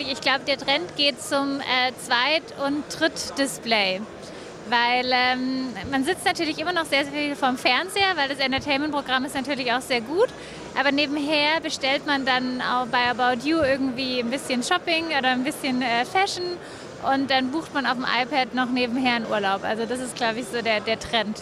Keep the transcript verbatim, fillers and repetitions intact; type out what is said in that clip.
tatsächlich, ich glaube, der Trend geht zum äh, Zweit- und Dritt-Display. Weil ähm, man sitzt natürlich immer noch sehr, sehr viel vorm Fernseher, weil das Entertainment-Programm ist natürlich auch sehr gut. Aber nebenher bestellt man dann auch bei About You irgendwie ein bisschen Shopping oder ein bisschen äh, Fashion und dann bucht man auf dem iPad noch nebenher einen Urlaub. Also das ist, glaube ich, so der, der Trend.